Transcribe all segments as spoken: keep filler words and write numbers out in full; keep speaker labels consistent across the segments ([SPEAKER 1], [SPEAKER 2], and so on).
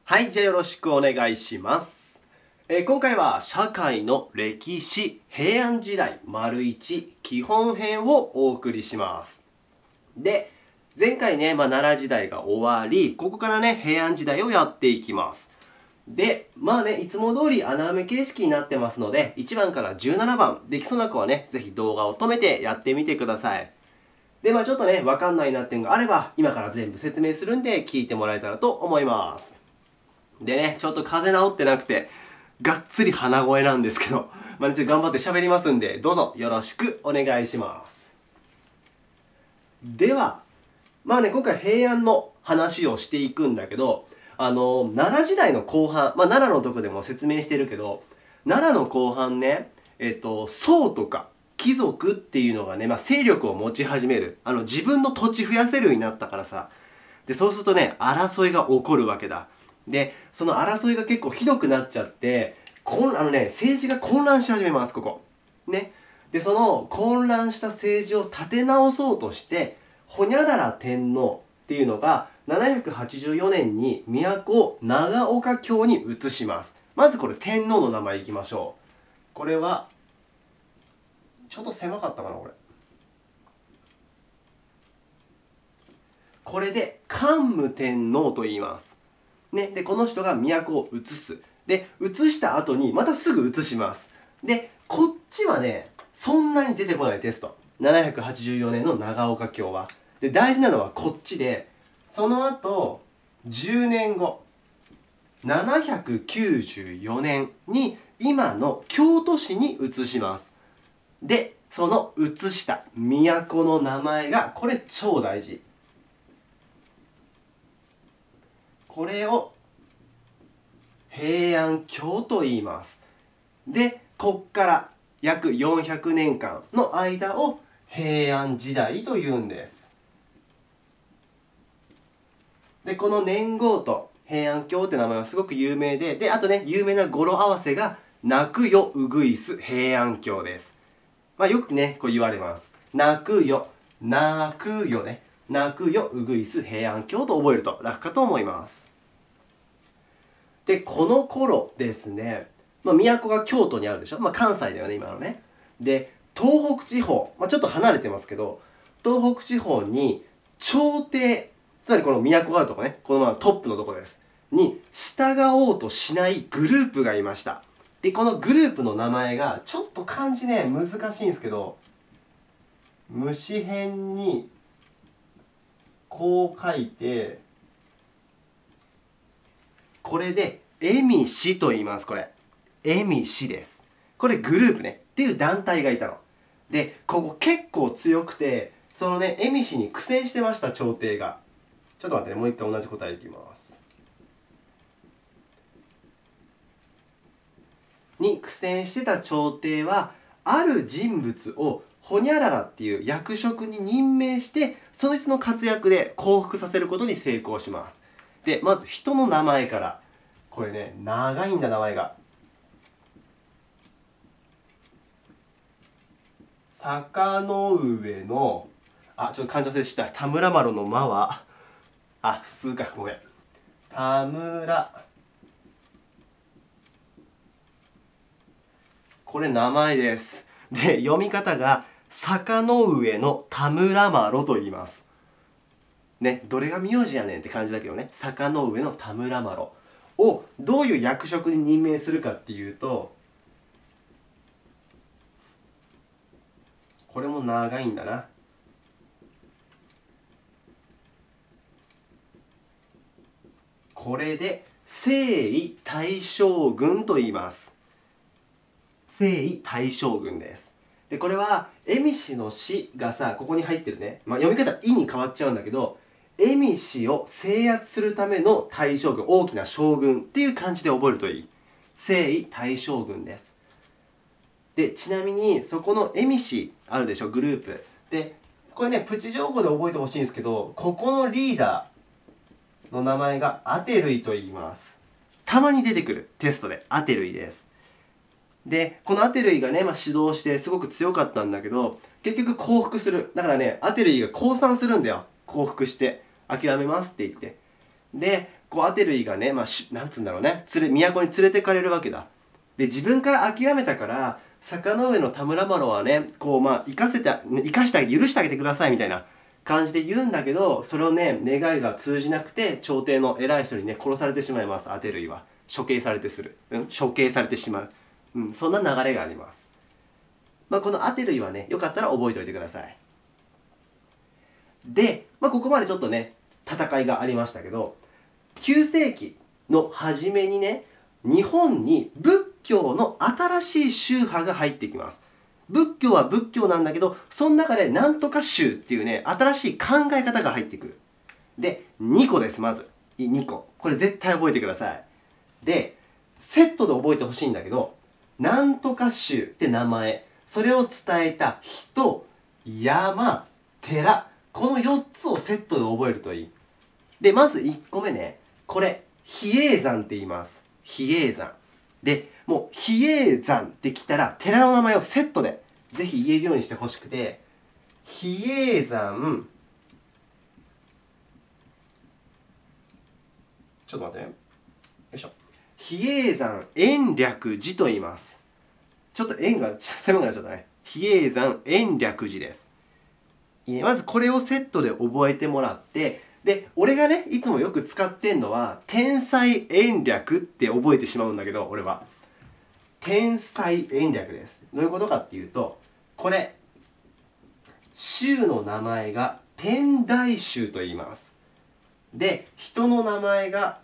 [SPEAKER 1] はい、じゃあよろしくお願いします。えー今回は社会の歴史平安時代丸いち基本編をお送りします。で、前回ね、まあ、奈良時代が終わり、ここからね、平安時代をやっていきます。で、まあね、いつも通り穴埋め形式になってますので、いちばんからじゅうななばん、できそうな子はね、ぜひ動画を止めてやってみてください。で、まあちょっとね、わかんないな点があれば、今から全部説明するんで聞いてもらえたらと思います。でね、ちょっと風邪治ってなくて、がっつり鼻声なんですけど、まあ、ね、ちょっと頑張って喋りますんで、どうぞよろしくお願いします。では、まあね、今回平安の話をしていくんだけど、あの、奈良時代の後半、まあ奈良のとこでも説明してるけど、奈良の後半ね、えっと、僧とか貴族っていうのがね、まあ勢力を持ち始める。あの、自分の土地増やせるようになったからさ。で、そうするとね、争いが起こるわけだ。で、その争いが結構ひどくなっちゃって、こんあのね、政治が混乱し始めます、ここ。ね。で、その混乱した政治を立て直そうとして、ホニャララ天皇っていうのがななひゃくはちじゅうよねんに都を長岡京に移します。まずこれ天皇の名前いきましょう。これは、ちょっと狭かったかな、これ。これで桓武天皇と言います。ね、でこの人が都を移す。で移した後にまたすぐ移します。でこっちはねそんなに出てこないテスト。ななひゃくはちじゅうよねんの長岡京は。で大事なのはこっちで、その後じゅうねんごななひゃくきゅうじゅうよねんに今の京都市に移します。でその移した都の名前がこれ超大事。これを平安京と言います。で、こっから約よんひゃくねんかんの間を平安時代というんです。で、この年号と平安京って名前はすごく有名で、で、あとね、有名な語呂合わせが泣くようぐいす平安京です。まあ、よくね、こう言われます。泣くよ、泣くよね。泣くようぐいす平安京と覚えると楽かと思います。で、この頃ですね、まあ、都が京都にあるでしょ、まあ、関西だよね、今のね。で、東北地方、まあ、ちょっと離れてますけど、東北地方に朝廷、つまりこの都があるとこね、このままトップのとこです。に従おうとしないグループがいました。で、このグループの名前が、ちょっと漢字ね、難しいんですけど、虫辺に、こう書いて、これで、えみしと言います、これ。えみしです。これグループね。っていう団体がいたの。で、ここ結構強くて、そのね、えみしに苦戦してました、朝廷が。ちょっと待ってね、もう一回同じ答えいきます。に苦戦してた朝廷は、ある人物をホニャララっていう役職に任命して、その人の活躍で降伏させることに成功します。で、まず人の名前から。これね、長いんだ、名前が。坂の上の、あ、ちょっと感情性した。田村麻呂の間は、あ、すか、ごめん。田村。これ名前です。で、読み方が、坂の上の田村麻呂と言います。ね、どれが名字やねんって感じだけどね。坂の上の田村麻呂をどういう役職に任命するかっていうと、これも長いんだな。これで征夷大将軍と言います。征夷大将軍です。で、これは、えみしのしがさ、ここに入ってるね。まあ、読み方、いに変わっちゃうんだけど、えみしを制圧するための大将軍、大きな将軍っていう感じで覚えるといい。征夷大将軍です。で、ちなみに、そこのえみしあるでしょ、グループ。で、これね、プチ情報で覚えてほしいんですけど、ここのリーダーの名前がアテルイと言います。たまに出てくるテストでアテルイです。で、このアテルイがね、まあ、指導してすごく強かったんだけど、結局降伏する。だからね、アテルイが降参するんだよ。降伏して。諦めますって言って。 でこうアテルイがね、まあ、しなんつうんだろうね、連れ都に連れてかれるわけだ。で自分から諦めたから坂上の田村麻呂はねこうまあ生かせて生かしてあげ許してあげてくださいみたいな感じで言うんだけど、それをね願いが通じなくて朝廷の偉い人にね殺されてしまいます。アテルイは処刑されてする、うん、処刑されてしまう、うん、そんな流れがあります。まあ、このアテルイはねよかったら覚えておいてください。で、まあ、ここまでちょっとね戦いがありましたけど、きゅう世紀の初めにね日本に仏教の新しい宗派が入ってきます。仏教は仏教なんだけど、その中でなんとか宗っていうね新しい考え方が入ってくる。でにこです。まずにこ、これ絶対覚えてください。でセットで覚えてほしいんだけど、なんとか宗って名前、それを伝えた人、山、寺、このよっつをセットで覚えるといい。でまずいっこめね、これ比叡山って言います。比叡山で、もう比叡山ってきたら寺の名前をセットでぜひ言えるようにしてほしくて、比叡山、ちょっと待ってね、よいしょ、比叡山延暦寺と言います。ちょっと円が狭くなっちゃったね。比叡山延暦寺です。いいね、まずこれをセットで覚えてもらって、で俺がねいつもよく使ってんのは天才延暦って覚えてしまうんだけど、俺は天才延暦です。どういうことかっていうと、これ宗の名前が天台宗と言います。で人の名前が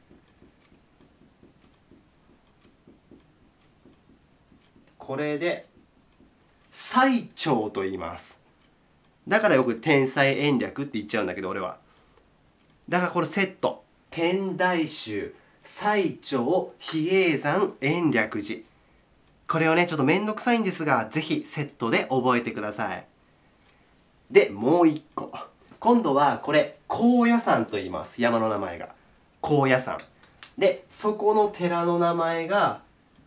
[SPEAKER 1] これで最澄と言います。だからよく天才延暦って言っちゃうんだけど、俺はだからこれセット、天台宗、最澄、比叡山、延暦寺、これをねちょっとめんどくさいんですがぜひセットで覚えてください。でもう一個、今度はこれ高野山と言います。山の名前が高野山で、そこの寺の名前が、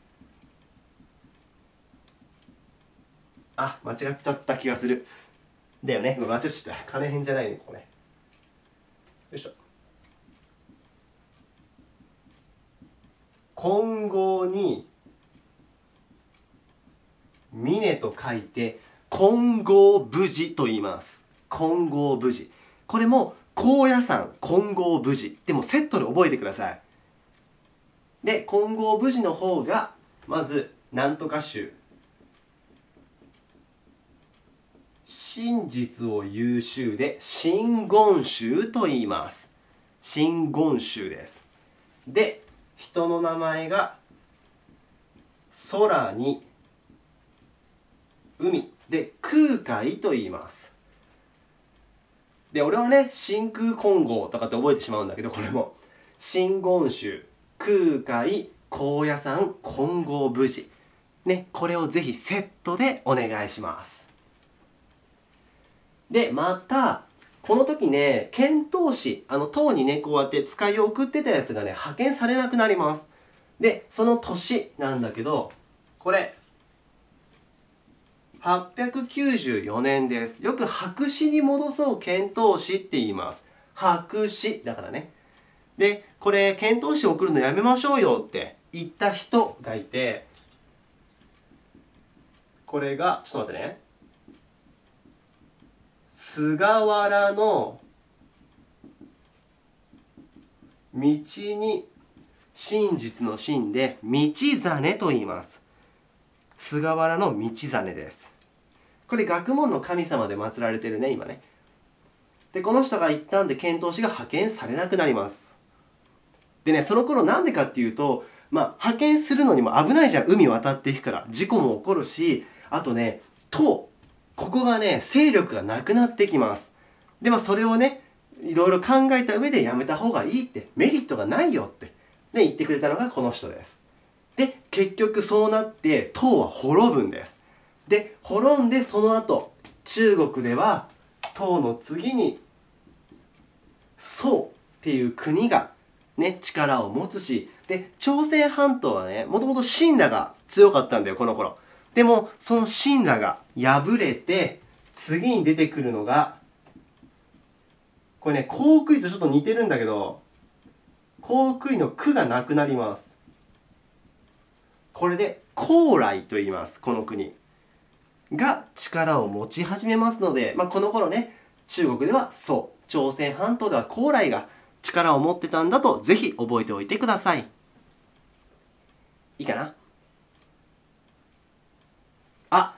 [SPEAKER 1] あ間違っちゃった気がするだよね、間違っちゃった、金編じゃないねここね、よいしょ、金剛に峰と書いて金剛無寺と言います。金剛無寺、これも高野山金剛無寺でもセットで覚えてください。で金剛無寺の方がまずなんとか宗、真実を言う宗で真言宗と言います。真言宗です。で人の名前が空に海で空海と言います。で俺はね真空金剛とかって覚えてしまうんだけど、これも真言宗、空海、高野山、金剛無寺ね、これをぜひセットでお願いします。でまたこの時ね遣唐使、あの唐にねこうやって使いを送ってたやつがね派遣されなくなります。でその年なんだけど、これはっぴゃくきゅうじゅうよねんです。よく白紙に戻そう遣唐使って言います。白紙だからね。でこれ遣唐使送るのやめましょうよって言った人がいて、これがちょっと待ってね、菅原の道に真実の真で道真と言います。菅原の道真です。これ学問の神様で祀られてるね今ね。でこの人が一旦で遣唐使が派遣されなくなります。でねその頃なんでかっていうと、まあ派遣するのにも危ないじゃん、海渡っていくから事故も起こるし、あとね唐、ここがね勢力がなくなってきます。でもそれをねいろいろ考えた上でやめた方がいいって、メリットがないよって、ね、言ってくれたのがこの人です。で結局そうなって唐は滅ぶんです。で滅んでその後中国では唐の次に宋っていう国がね力を持つし、で朝鮮半島はねもともと秦らが強かったんだよこの頃。でもその秦らが敗れて次に出てくるのがこれね高句麗とちょっと似てるんだけど、 高句麗の句がなくなります。これで高麗と言います。この国が力を持ち始めますので、まあ、この頃ね、中国ではそう、朝鮮半島では高麗が力を持ってたんだと、ぜひ覚えておいてください。いいかな。あ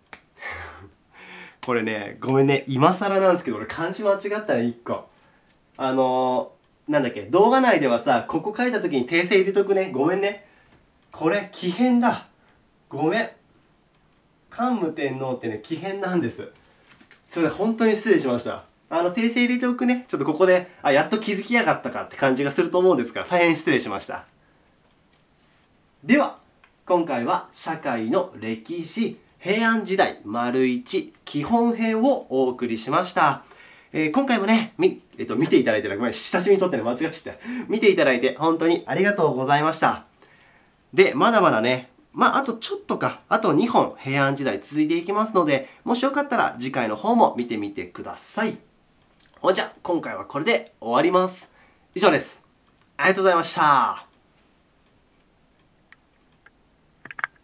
[SPEAKER 1] これね、ごめんね、今更なんですけど、俺漢字間違ったね、いっこ。あのー、なんだっけ、動画内ではさ、ここ書いた時に訂正入れとくね。ごめんね。これ、奇変だ。ごめん。桓武天皇ってね、奇変なんです。それ本当に失礼しました。あの、訂正入れておくね。ちょっとここで、あ、やっと気づきやがったかって感じがすると思うんですが、大変失礼しました。では、今回は社会の歴史、平安時代丸一基本編をお送りしました。えー、今回もね、み、えっと、見ていただいてる、ごめん、親しみにとってね、間違っちゃった。見ていただいて本当にありがとうございました。で、まだまだね、まあ、あとちょっとか、あとにほん平安時代続いていきますので、もしよかったら次回の方も見てみてください。ほんじゃ、今回はこれで終わります。以上です。ありがとうございました。